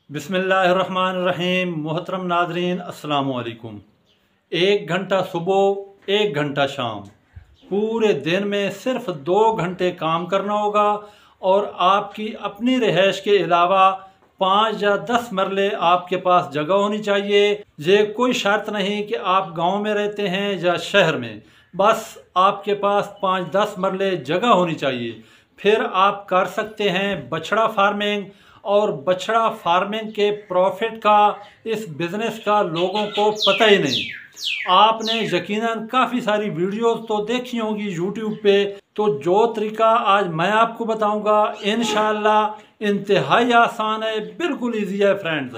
बिस्मिल्लाहिर्रहमानिर्रहीम। मोहतरम नाजरीन अस्सलामु अलैकुम। 1 घंटा सुबह 1 घंटा शाम, पूरे दिन में सिर्फ 2 घंटे काम करना होगा और आपकी अपनी रिहाइश के अलावा 5 या 10 मरले आपके पास जगह होनी चाहिए। ये कोई शर्त नहीं कि आप गांव में रहते हैं या शहर में, बस आपके पास 5-10 मरले जगह होनी चाहिए। फिर आप कर सकते हैं बछड़ा फार्मिंग। और बछड़ा फार्मिंग के प्रॉफिट का, इस बिज़नेस का लोगों को पता ही नहीं। आपने यकीनन काफ़ी सारी वीडियोस तो देखी होंगी यूट्यूब पे। तो जो तरीका आज मैं आपको बताऊंगा इंशाअल्लाह इंतहाई आसान है, बिल्कुल इजी है फ्रेंड्स।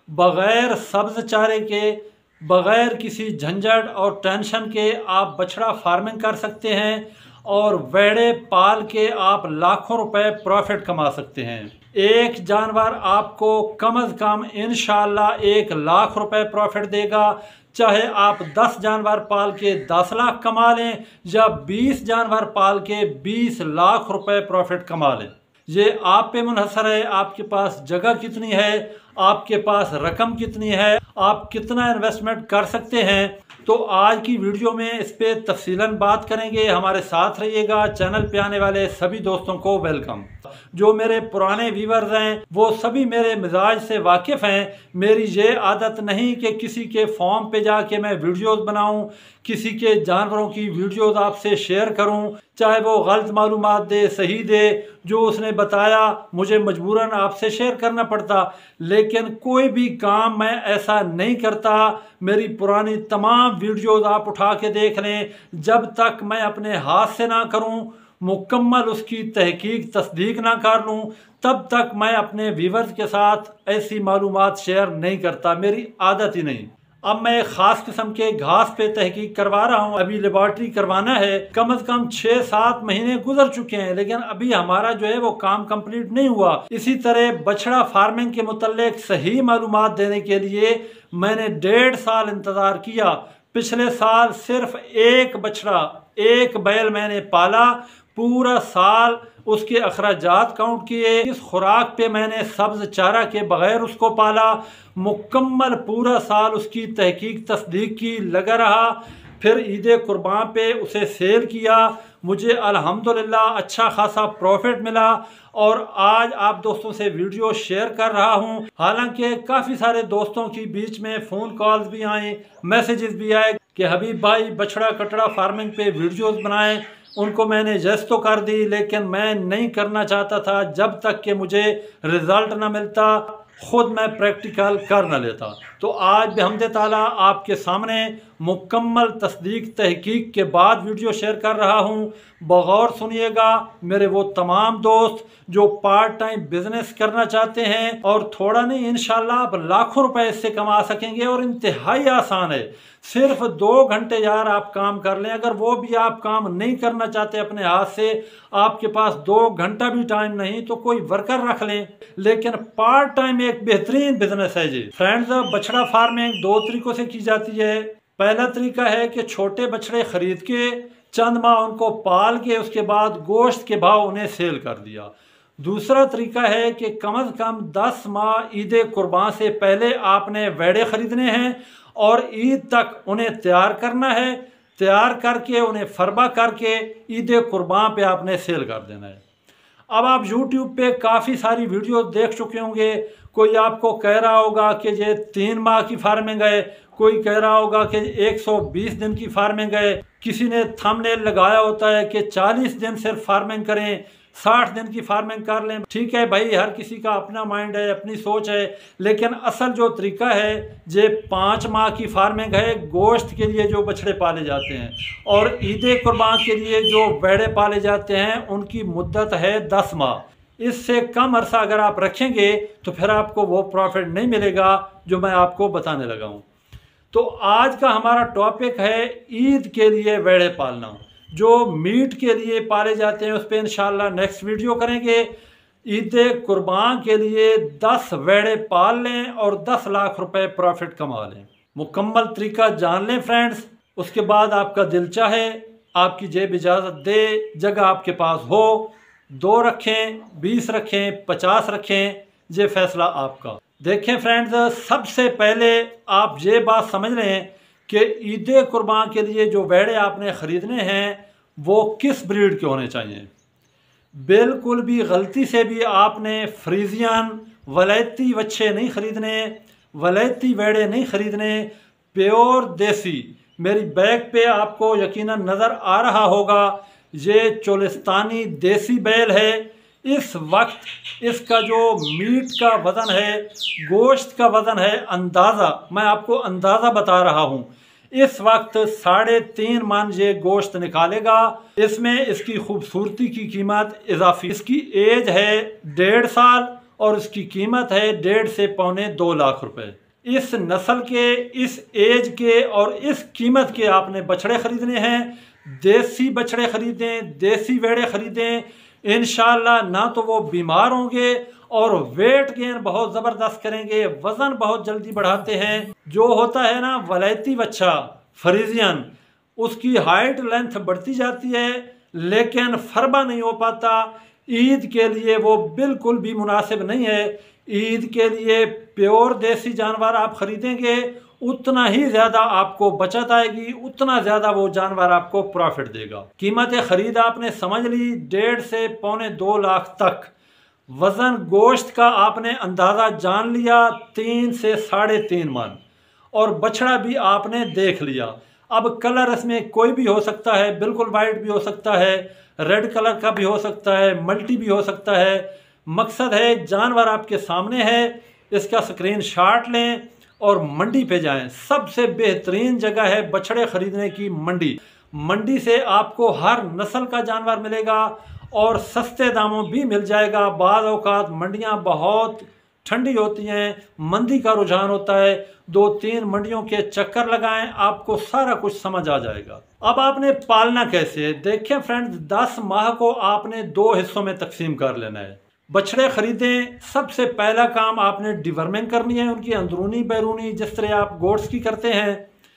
बग़ैर सब्ज़ चारे के, बग़ैर किसी झंझट और टेंशन के आप बछड़ा फार्मिंग कर सकते हैं और वेड़े पाल के आप लाखों रुपए प्रॉफिट कमा सकते हैं। एक जानवर आपको कम अज़ कम इंशाअल्लाह 1 लाख रुपए प्रॉफिट देगा। चाहे आप 10 जानवर पाल के 10 लाख कमा लें या 20 जानवर पाल के 20 लाख रुपए प्रॉफिट कमा लें। ये आप पे मुनहसर है, आपके पास जगह कितनी है, आपके पास रकम कितनी है, आप कितना इन्वेस्टमेंट कर सकते हैं। तो आज की वीडियो में इस पे तफसीलन बात करेंगे। हमारे साथ रहिएगा। चैनल पे आने वाले सभी दोस्तों को वेलकम। जो मेरे पुराने व्यूअर्स हैं वो सभी मेरे मिजाज से वाकिफ़ हैं। मेरी ये आदत नहीं कि किसी के फॉर्म पे जाके मैं वीडियोस बनाऊं, किसी के जानवरों की वीडियोस आपसे शेयर करूं, चाहे वो गलत मालूमात दे सही दे, जो उसने बताया मुझे मजबूरन आपसे शेयर करना पड़ता। लेकिन कोई भी काम मैं ऐसा नहीं करता। मेरी पुरानी तमाम वीडियोस आप उठा के देख लें, जब तक मैं अपने हाथ से ना करूं, मुकम्मल उसकी तहकीक तस्दीक ना कर लूं, तब तक मैं अपने व्यूअर्स के साथ ऐसी मालूमात शेयर नहीं करता। मेरी आदत ही नहीं। अब मैं एक ख़ास किस्म के घास पे तहकीक करवा रहा हूँ। अभी लेबॉर्ट्री करवाना है। कम से कम 6-7 महीने गुजर चुके हैं, लेकिन अभी हमारा जो है वो काम कंप्लीट नहीं हुआ। इसी तरह बछड़ा फार्मिंग के मुतल्लिक सही मालूमात देने के लिए मैंने 1.5 साल इंतज़ार किया। पिछले साल सिर्फ एक बछड़ा, एक बैल मैंने पाला। पूरा साल उसके अखराजात काउंट किए। इस खुराक पे मैंने सब्ज चारा के बगैर उसको पाला। मुकम्मल पूरा साल उसकी तहकीक तस्दीक की लगा रहा। फिर ईद कुर्बान पे उसे सेल किया। मुझे अल्हम्दुलिल्लाह अच्छा खासा प्रॉफिट मिला और आज आप दोस्तों से वीडियो शेयर कर रहा हूं। हालांकि काफ़ी सारे दोस्तों की बीच में फ़ोन कॉल्स भी आए, मैसेजेस भी आए कि हबीब भाई बछड़ा कटड़ा फार्मिंग पे वीडियोस बनाएं। उनको मैंने जस्ट तो कर दी, लेकिन मैं नहीं करना चाहता था जब तक कि मुझे रिज़ल्ट ना मिलता, खुद मैं प्रैक्टिकल कर न लेता। तो आज बिहम्द ताला आपके सामने मुकम्मल तस्दीक तहकीक के बाद वीडियो शेयर कर रहा हूँ। बगौर सुनिएगा। मेरे वो तमाम दोस्त जो पार्ट टाइम बिजनेस करना चाहते हैं और थोड़ा नहीं इंशाल्लाह आप लाखों रुपए इससे कमा सकेंगे और इंतहाई आसान है। सिर्फ 2 घंटे यार आप काम कर लें। अगर वो भी आप काम नहीं करना चाहते अपने हाथ से, आपके पास 2 घंटा भी टाइम नहीं, तो कोई वर्कर रख लें। लेकिन पार्ट टाइम एक बेहतरीन बिजनेस है जी फ्रेंड्स। बछड़ा फार्मिंग 2 तरीकों से की जाती है। पहला तरीका है कि छोटे बछड़े खरीद के चंद माह उनको पाल के उसके बाद गोश्त के भाव उन्हें सेल कर दिया। दूसरा तरीका है कि कम से कम 10 माह ईद कुर्बान से पहले आपने वेड़े खरीदने हैं और ईद तक उन्हें तैयार करना है। तैयार करके उन्हें फरबा करके ईद कुर्बान पे आपने सेल कर देना है। अब आप YouTube पे काफ़ी सारी वीडियो देख चुके होंगे। कोई आपको कह रहा होगा कि ये 3 माह की फार्मिंग है, कोई कह रहा होगा कि 120 दिन की फार्मिंग है, किसी ने थंबनेल लगाया होता है कि 40 दिन सिर्फ फार्मिंग करें, 60 दिन की फार्मिंग कर लें। ठीक है भाई, हर किसी का अपना माइंड है, अपनी सोच है, लेकिन असल जो तरीका है ये 5 माह की फार्मिंग है। गोश्त के लिए जो बछड़े पाले जाते हैं और ईद कुर्बान के लिए जो वेड़े पाले जाते हैं उनकी मुद्दत है 10 माह। इससे कम अरसा अगर आप रखेंगे तो फिर आपको वो प्रॉफिट नहीं मिलेगा जो मैं आपको बताने लगा हूँ। तो आज का हमारा टॉपिक है ईद के लिए वेड़े पालना। जो मीट के लिए पाले जाते हैं उस पर इंशाल्लाह नेक्स्ट वीडियो करेंगे। ईद कुर्बान के लिए 10 वेड़े पाल लें और 10 लाख रुपए प्रॉफिट कमा लें। मुकम्मल तरीका जान लें फ्रेंड्स। उसके बाद आपका दिल चाहे, आपकी जेब इजाज़त दे, जगह आपके पास हो, 2 रखें, 20 रखें, 50 रखें, ये फैसला आपका। देखें फ्रेंड्स, सबसे पहले आप ये बात समझ लें कि ईद कुर्बान के लिए जो भेड़े आपने ख़रीदने हैं वो किस ब्रीड के होने चाहिए। बिल्कुल भी गलती से भी आपने फ्रीजियन वलैती बच्चे नहीं ख़रीदने, वलैती भेड़े नहीं ख़रीदने। प्योर देसी, मेरी बैग पे आपको यकीनन नज़र आ रहा होगा, ये चोलिस्तानी देसी बैल है। इस वक्त इसका जो मीट का वज़न है, गोश्त का वज़न है, अंदाज़ा मैं आपको अंदाज़ा बता रहा हूँ, इस वक्त 3.5 मन ये गोश्त निकालेगा। इसमें इसकी खूबसूरती की कीमत इजाफी, इसकी एज है 1.5 साल और इसकी कीमत है 1.5 से 1.25-2 लाख रुपए। इस नस्ल के, इस एज के और इस कीमत के आपने बछड़े खरीदने हैं। देसी बछड़े खरीदें, देसी भेड़े खरीदें, इंशाल्लाह ना तो वो बीमार होंगे और वेट गेन बहुत ज़बरदस्त करेंगे, वज़न बहुत जल्दी बढ़ाते हैं। जो होता है ना वलैती बच्चा फ्रीजियन, उसकी हाइट लेंथ बढ़ती जाती है लेकिन फरबा नहीं हो पाता। ईद के लिए वो बिल्कुल भी मुनासिब नहीं है। ईद के लिए प्योर देसी जानवर आप ख़रीदेंगे, उतना ही ज़्यादा आपको बचत आएगी, उतना ज़्यादा वो जानवर आपको प्रॉफिट देगा। कीमत ख़रीद आपने समझ ली 1.5 से 1.25-2 लाख तक। वज़न गोश्त का आपने अंदाज़ा जान लिया 3 से 3.5 मन, और बछड़ा भी आपने देख लिया। अब कलर इसमें कोई भी हो सकता है, बिल्कुल वाइट भी हो सकता है, रेड कलर का भी हो सकता है, मल्टी भी हो सकता है। मकसद है जानवर आपके सामने है, इसका स्क्रीन शॉट लें और मंडी पे जाएं। सबसे बेहतरीन जगह है बछड़े खरीदने की मंडी। मंडी से आपको हर नस्ल का जानवर मिलेगा और सस्ते दामों भी मिल जाएगा। बाज़ औक़ात मंडियाँ बहुत ठंडी होती हैं, मंदी का रुझान होता है। 2-3 मंडियों के चक्कर लगाएं, आपको सारा कुछ समझ आ जाएगा। अब आपने पालना कैसे, देखें फ्रेंड्स, 10 माह को आपने 2 हिस्सों में तकसीम कर लेना है। बछड़े खरीदें, सबसे पहला काम आपने डिवर्मिंग करनी है, उनकी अंदरूनी बैरूनी, जिस तरह आप गोट्स की करते हैं।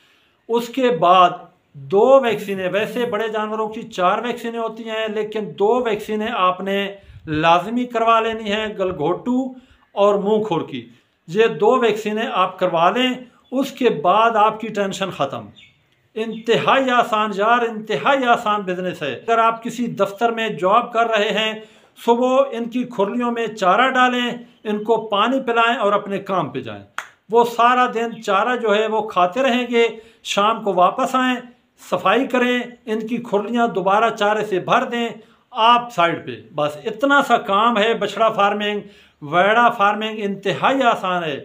उसके बाद 2 वैक्सीनें, वैसे बड़े जानवरों की 4 वैक्सीनें होती हैं लेकिन 2 वैक्सीनें आपने लाजमी करवा लेनी है, गलघोटू और मुंह खुर की। ये 2 वैक्सीनें आप करवा लें, उसके बाद आपकी टेंशन ख़त्म। इंतहाई आसान यार, इंतहाई आसान बिजनेस है। अगर आप किसी दफ्तर में जॉब कर रहे हैं, सुबह इनकी खुरलियों में चारा डालें, इनको पानी पिलाएं और अपने काम पे जाएं। वो सारा दिन चारा जो है वो खाते रहेंगे, शाम को वापस आएं, सफाई करें, इनकी खुरलियां दोबारा चारे से भर दें, आप साइड पे। बस इतना सा काम है बछड़ा फार्मिंग। वैड़ा फार्मिंग इंतहाई आसान है।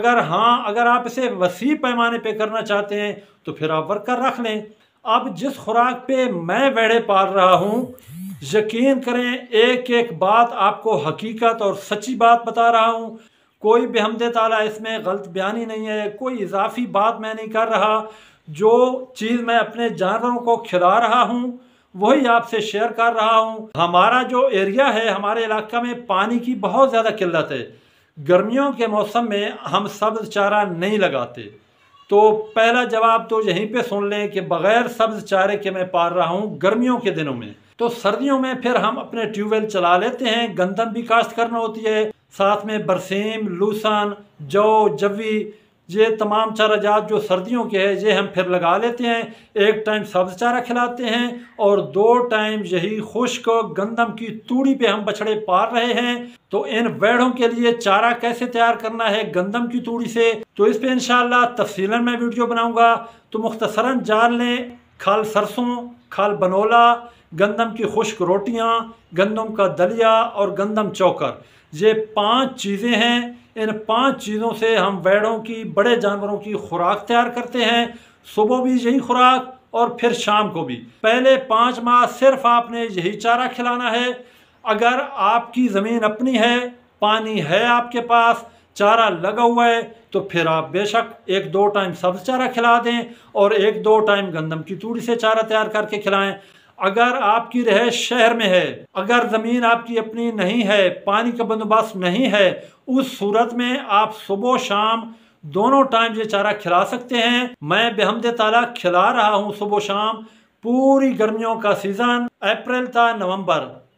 अगर आप इसे वसी पैमाने पे करना चाहते हैं तो फिर आप वर्कर रख लें। अब जिस खुराक पे मैं वैड़े पाल रहा हूँ, यकीन करें एक एक बात आपको हकीकत और सच्ची बात बता रहा हूँ। कोई बेहमदे ताला इसमें गलत बयानी नहीं है, कोई इजाफी बात मैं नहीं कर रहा। जो चीज़ मैं अपने जानवरों को खिला रहा हूँ वही आपसे शेयर कर रहा हूँ। हमारा जो एरिया है, हमारे इलाका में पानी की बहुत ज़्यादा किल्लत है। गर्मियों के मौसम में हम सब्ज़ चारा नहीं लगाते। तो पहला जवाब तो यहीं पे सुन लें कि बग़ैर सब्ज़ चारे के मैं पाल रहा हूँ गर्मियों के दिनों में। तो सर्दियों में फिर हम अपने ट्यूबवेल चला लेते हैं, गंदम भी काश्त करना होती है, साथ में बरसीम, लूसन, जौ, जवी, ये तमाम चारा जात जो सर्दियों के हैं ये हम फिर लगा लेते हैं। एक टाइम सब्ज़ चारा खिलाते हैं और 2 टाइम यही खुश्क गंदम की तूड़ी पे हम बछड़े पाल रहे हैं। तो इन भेड़ों के लिए चारा कैसे तैयार करना है गंदम की तूड़ी से, तो इस पे इंशाल्लाह तफसीलन मैं वीडियो बनाऊंगा। तो मुख्तसरन जान लें, खल सरसों, खल बनोला, गंदम की खुश्क रोटियां, गंदम का दलिया और गंदम चौकर, ये 5 चीज़ें हैं। इन 5 चीज़ों से हम भेड़ों की, बड़े जानवरों की खुराक तैयार करते हैं। सुबह भी यही खुराक और फिर शाम को भी। पहले 5 माह सिर्फ आपने यही चारा खिलाना है। अगर आपकी ज़मीन अपनी है, पानी है आपके पास, चारा लगा हुआ है, तो फिर आप बेशक 1-2 टाइम सब्ज़ चारा खिला दें और 1-2 टाइम गंदम की तूड़ी से चारा तैयार करके खिलाएं। अगर आपकी रहायश शहर में है, अगर ज़मीन आपकी अपनी नहीं है, पानी का बंदोबस्त नहीं है, उस सूरत में आप सुबह शाम दोनों टाइम ये चारा खिला सकते हैं। मैं बेहमदे ताला खिला रहा हूँ सुबह शाम। पूरी गर्मियों का सीज़न, अप्रैल था नवंबर,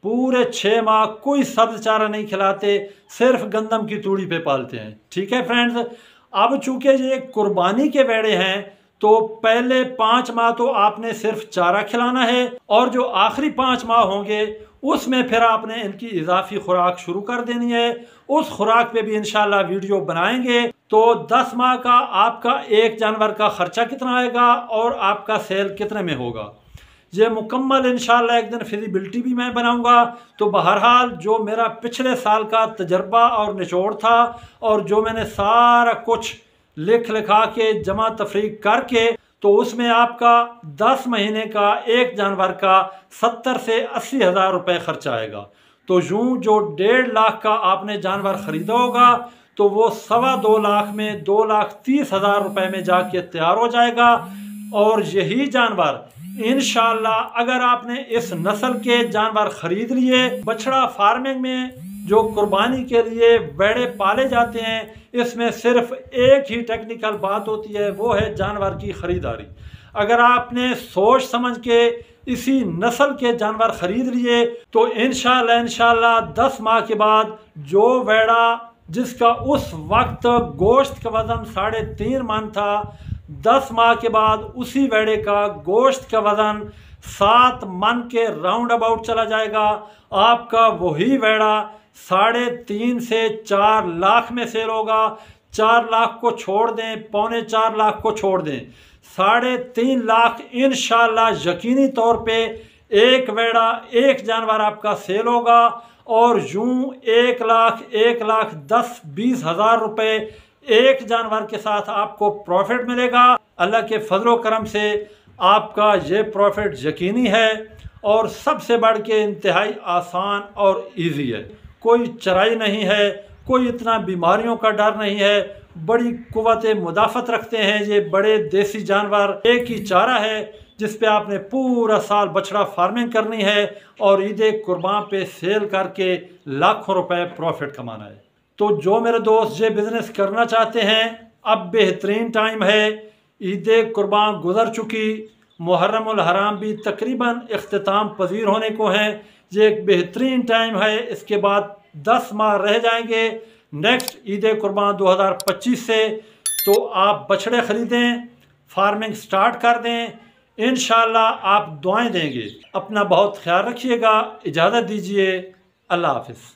पूरे 6 माह कोई सब्ज चारा नहीं खिलाते, सिर्फ गंदम की तूड़ी पे पालते हैं। ठीक है फ्रेंड्स, अब चूंकि ये कुर्बानी के भेड़े हैं तो पहले 5 माह तो आपने सिर्फ चारा खिलाना है, और जो आखिरी 5 माह होंगे उसमें फिर आपने इनकी इजाफी खुराक शुरू कर देनी है। उस खुराक पे भी इंशाल्लाह वीडियो बनाएंगे। तो 10 माह का आपका एक जानवर का खर्चा कितना आएगा और आपका सेल कितने में होगा, ये मुकम्मल इंशाल्लाह एक दिन फिजिबिलिटी भी मैं बनाऊंगा। तो बहरहाल जो मेरा पिछले साल का तजर्बा और निचोड़ था, और जो मैंने सारा कुछ लिख लिखा के जमा तफरीक करके, तो उसमें आपका 10 महीने का एक जानवर का 70 से 80 हज़ार रुपये खर्चा आएगा। तो यूँ जो 1.5 लाख का आपने जानवर ख़रीदा होगा तो वो 2.25 लाख में 2,30,000 रुपये में जाके तैयार हो जाएगा। और यही जानवर इंशाल्लाह अगर आपने इस नस्ल के जानवर खरीद लिए, बछड़ा फार्मिंग में जो कुर्बानी के लिए भेड़े पाले जाते हैं, इसमें सिर्फ एक ही टेक्निकल बात होती है, वो है जानवर की ख़रीदारी। अगर आपने सोच समझ के इसी नस्ल के जानवर खरीद लिए तो इंशाल्लाह 10 माह के बाद जो भेड़ा जिसका उस वक्त गोश्त का वज़न 3.5 मन था, 10 माह के बाद उसी भेड़े का गोश्त का वज़न 7 मन के राउंड अबाउट चला जाएगा। आपका वही भेड़ा 3.5 से 4 लाख में सेल होगा। 4 लाख को छोड़ दें, 3.25 लाख को छोड़ दें, 3.5 लाख इंशाल्लाह यकीनी तौर पे एक भेड़ा एक जानवर आपका सेल होगा। और यूं 1 लाख 1,10,20 हज़ार रुपये एक जानवर के साथ आपको प्रॉफिट मिलेगा। अल्लाह के फजलो करम से आपका ये प्रॉफिट यकीनी है, और सबसे बढ़ के इंतहाई आसान और इजी है। कोई चराई नहीं है, कोई इतना बीमारियों का डर नहीं है, बड़ी कुव्वत मुदाफ़त रखते हैं ये बड़े देसी जानवर। एक ही चारा है जिस पे आपने पूरा साल बछड़ा फार्मिंग करनी है और ईद कुर्बान पे सेल करके लाखों रुपए प्रॉफिट कमाना है। तो जो मेरे दोस्त ये बिज़नेस करना चाहते हैं, अब बेहतरीन टाइम है। ईद कुर्बान गुजर चुकी, मुहर्रमुल हराम भी तकरीबन इख्तिताम पजीर होने को है। ये एक बेहतरीन टाइम है। इसके बाद 10 माह रह जाएंगे नेक्स्ट ईद कुर्बान 2025 से। तो आप बछड़े ख़रीदें, फार्मिंग स्टार्ट कर दें, इंशाल्लाह आप दुआएं देंगे। अपना बहुत ख्याल रखिएगा। इजाज़त दीजिए। अल्लाह हाफिज़।